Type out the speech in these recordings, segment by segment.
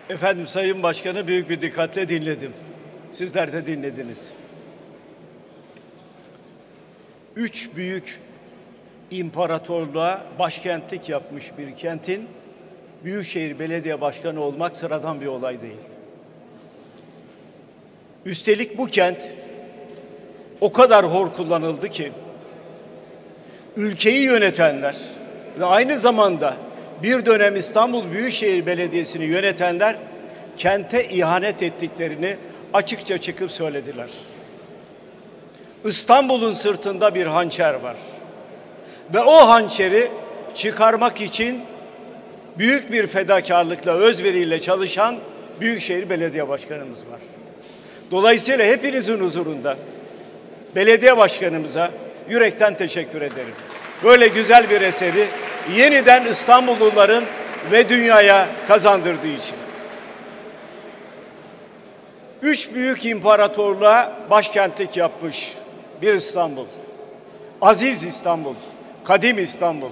Efendim, Sayın Başkan'ı büyük bir dikkatle dinledim. Sizler de dinlediniz. Üç büyük imparatorluğa başkentlik yapmış bir kentin Büyükşehir Belediye Başkanı olmak sıradan bir olay değil. Üstelik bu kent o kadar hor kullanıldı ki ülkeyi yönetenler ve aynı zamanda bir dönem İstanbul Büyükşehir Belediyesi'ni yönetenler kente ihanet ettiklerini açıkça çıkıp söylediler. İstanbul'un sırtında bir hançer var ve o hançeri çıkarmak için büyük bir fedakarlıkla, özveriyle çalışan Büyükşehir Belediye Başkanımız var. Dolayısıyla hepinizin huzurunda belediye başkanımıza yürekten teşekkür ederim. Böyle güzel bir eseri yeniden İstanbulluların ve dünyaya kazandırdığı için. Üç büyük imparatorluğa başkentlik yapmış bir İstanbul. Aziz İstanbul, kadim İstanbul.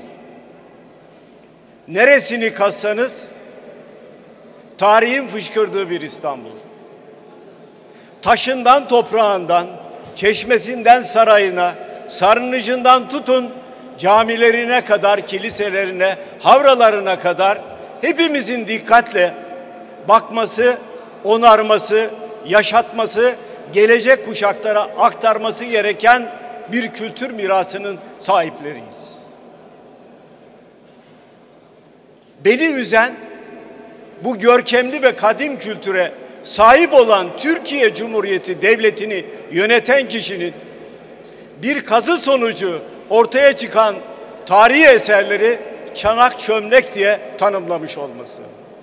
Neresini kazsanız tarihin fışkırdığı bir İstanbul. Taşından toprağından, çeşmesinden sarayına, sarnıcından tutun camilerine kadar, kiliselerine, havralarına kadar hepimizin dikkatle bakması, onarması, yaşatması, gelecek kuşaklara aktarması gereken bir kültür mirasının sahipleriyiz. Beni üzen bu görkemli ve kadim kültüre sahip olan Türkiye Cumhuriyeti Devleti'ni yöneten kişinin bir kazı sonucu ortaya çıkan tarihi eserleri çanak çömlek diye tanımlamış olması.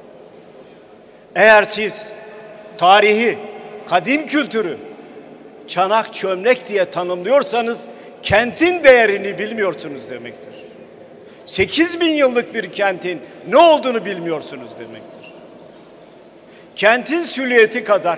Eğer siz tarihi, kadim kültürü çanak çömlek diye tanımlıyorsanız kentin değerini bilmiyorsunuz demektir. 8.000 yıllık bir kentin ne olduğunu bilmiyorsunuz demektir. Kentin silüeti kadar,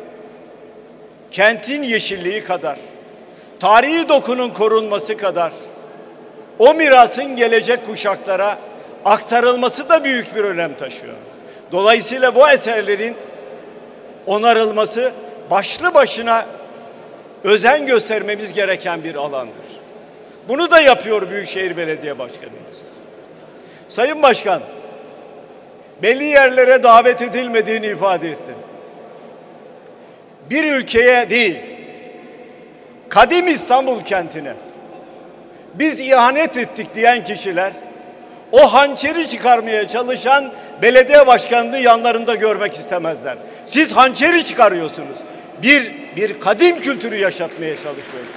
kentin yeşilliği kadar, tarihi dokunun korunması kadar o mirasın gelecek kuşaklara aktarılması da büyük bir önem taşıyor. Dolayısıyla bu eserlerin onarılması başlı başına özen göstermemiz gereken bir alandır. Bunu da yapıyor Büyükşehir Belediye Başkanımız. Sayın Başkan, belli yerlere davet edilmediğini ifade etti. Bir ülkeye değil, kadim İstanbul kentine biz ihanet ettik diyen kişiler o hançeri çıkarmaya çalışan belediye başkanını yanlarında görmek istemezler. Siz hançeri çıkarıyorsunuz. Bir kadim kültürü yaşatmaya çalışıyorsunuz.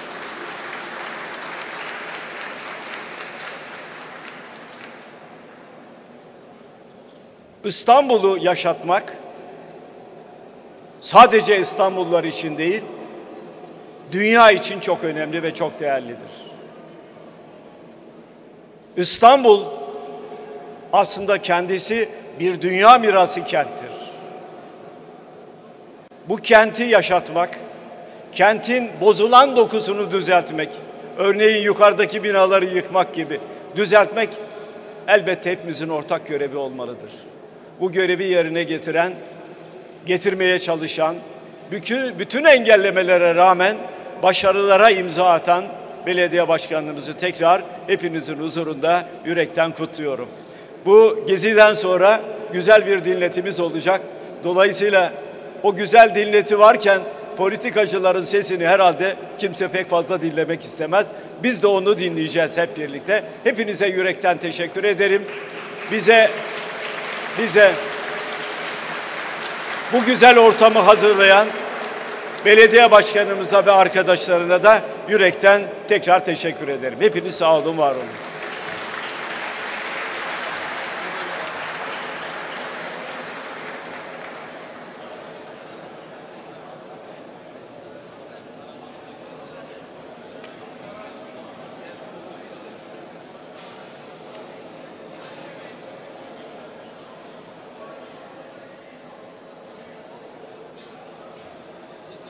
İstanbul'u yaşatmak sadece İstanbullular için değil, dünya için çok önemli ve çok değerlidir. İstanbul aslında kendisi bir dünya mirası kenttir. Bu kenti yaşatmak, kentin bozulan dokusunu düzeltmek, örneğin yukarıdaki binaları yıkmak gibi düzeltmek elbette hepimizin ortak görevi olmalıdır. Bu görevi yerine getirmeye çalışan, bütün engellemelere rağmen başarılara imza atan belediye başkanlığımızı tekrar hepinizin huzurunda yürekten kutluyorum. Bu geziden sonra güzel bir dinletimiz olacak. Dolayısıyla o güzel dinleti varken politikacıların sesini herhalde kimse pek fazla dinlemek istemez. Biz de onu dinleyeceğiz hep birlikte. Hepinize yürekten teşekkür ederim. Bize bu güzel ortamı hazırlayan belediye başkanımıza ve arkadaşlarına da yürekten tekrar teşekkür ederim. Hepiniz sağ olun, var olun.